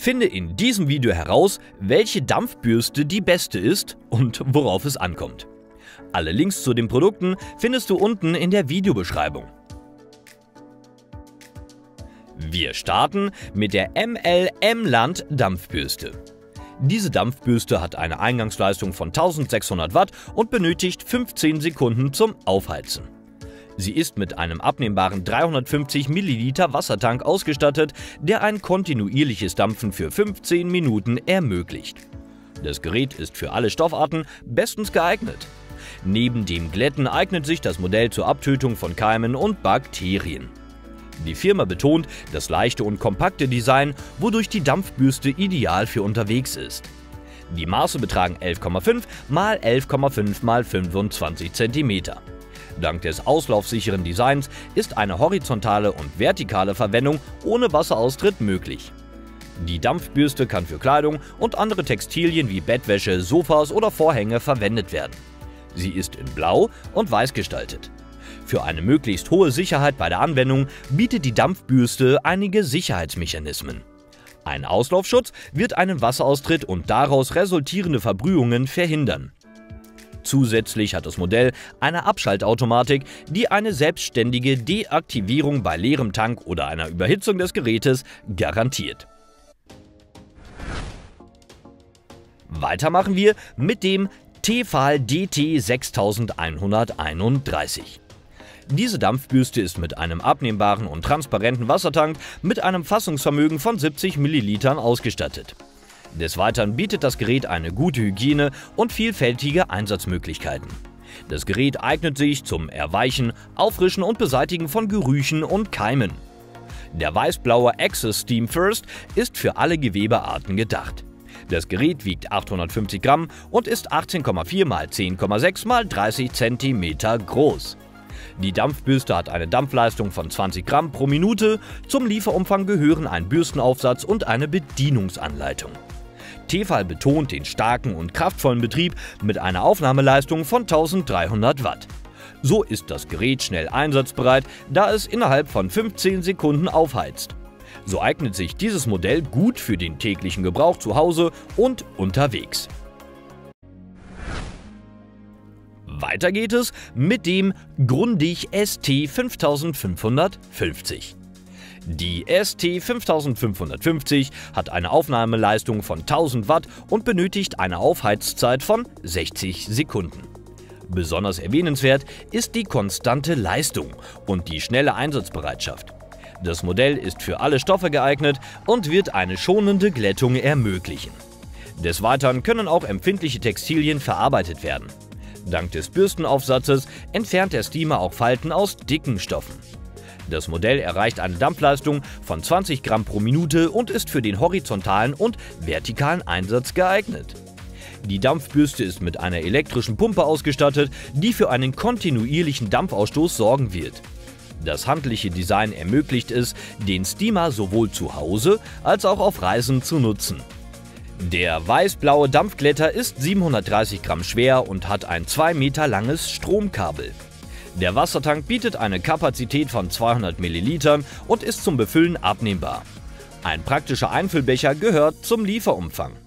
Finde in diesem Video heraus, welche Dampfbürste die beste ist und worauf es ankommt. Alle Links zu den Produkten findest du unten in der Videobeschreibung. Wir starten mit der ML M-Land Dampfbürste. Diese Dampfbürste hat eine Eingangsleistung von 1600 Watt und benötigt 15 Sekunden zum Aufheizen. Sie ist mit einem abnehmbaren 350 Milliliter Wassertank ausgestattet, der ein kontinuierliches Dampfen für 15 Minuten ermöglicht. Das Gerät ist für alle Stoffarten bestens geeignet. Neben dem Glätten eignet sich das Modell zur Abtötung von Keimen und Bakterien. Die Firma betont das leichte und kompakte Design, wodurch die Dampfbürste ideal für unterwegs ist. Die Maße betragen 11,5 x 11,5 x 25 cm. Dank des auslaufsicheren Designs ist eine horizontale und vertikale Verwendung ohne Wasseraustritt möglich. Die Dampfbürste kann für Kleidung und andere Textilien wie Bettwäsche, Sofas oder Vorhänge verwendet werden. Sie ist in Blau und Weiß gestaltet. Für eine möglichst hohe Sicherheit bei der Anwendung bietet die Dampfbürste einige Sicherheitsmechanismen. Ein Auslaufschutz wird einen Wasseraustritt und daraus resultierende Verbrühungen verhindern. Zusätzlich hat das Modell eine Abschaltautomatik, die eine selbstständige Deaktivierung bei leerem Tank oder einer Überhitzung des Gerätes garantiert. Weiter machen wir mit dem Tefal DT 6131. Diese Dampfbürste ist mit einem abnehmbaren und transparenten Wassertank mit einem Fassungsvermögen von 70 Millilitern ausgestattet. Des Weiteren bietet das Gerät eine gute Hygiene und vielfältige Einsatzmöglichkeiten. Das Gerät eignet sich zum Erweichen, Auffrischen und Beseitigen von Gerüchen und Keimen. Der weiß-blaue Access Steam First ist für alle Gewebearten gedacht. Das Gerät wiegt 850 Gramm und ist 18,4 x 10,6 x 30 cm groß. Die Dampfbürste hat eine Dampfleistung von 20 Gramm pro Minute. Zum Lieferumfang gehören ein Bürstenaufsatz und eine Bedienungsanleitung. Tefal betont den starken und kraftvollen Betrieb mit einer Aufnahmeleistung von 1300 Watt. So ist das Gerät schnell einsatzbereit, da es innerhalb von 15 Sekunden aufheizt. So eignet sich dieses Modell gut für den täglichen Gebrauch zu Hause und unterwegs. Weiter geht es mit dem Grundig ST 5550. Die ST 5550 hat eine Aufnahmeleistung von 1000 Watt und benötigt eine Aufheizzeit von 60 Sekunden. Besonders erwähnenswert ist die konstante Leistung und die schnelle Einsatzbereitschaft. Das Modell ist für alle Stoffe geeignet und wird eine schonende Glättung ermöglichen. Des Weiteren können auch empfindliche Textilien verarbeitet werden. Dank des Bürstenaufsatzes entfernt der Steamer auch Falten aus dicken Stoffen. Das Modell erreicht eine Dampfleistung von 20 Gramm pro Minute und ist für den horizontalen und vertikalen Einsatz geeignet. Die Dampfbürste ist mit einer elektrischen Pumpe ausgestattet, die für einen kontinuierlichen Dampfausstoß sorgen wird. Das handliche Design ermöglicht es, den Steamer sowohl zu Hause als auch auf Reisen zu nutzen. Der weiß-blaue Dampfglätter ist 730 Gramm schwer und hat ein 2 Meter langes Stromkabel. Der Wassertank bietet eine Kapazität von 200 Millilitern und ist zum Befüllen abnehmbar. Ein praktischer Einfüllbecher gehört zum Lieferumfang.